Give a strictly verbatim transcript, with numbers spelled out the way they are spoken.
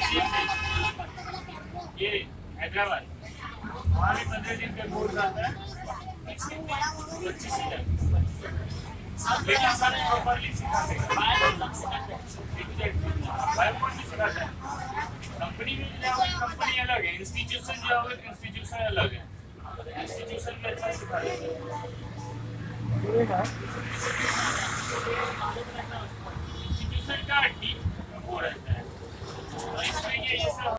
ये हैदराबाद वहाँ भी पंद्रह दिन का कोर्स आता है, पच्चीस हजार लेकिन सारे प्रॉपर्ली सिखाते हैं, भी सिखाते हैं। कंपनी में जाओगे कंपनी अलग है, इंस्टीट्यूशन जाओगे तो इंस्टीट्यूशन अलग है, इंस्टीट्यूशन में अच्छा सिखाते हैं। इंस्टीट्यूशन का डीप वो रहता है, और इसमें ये ये सब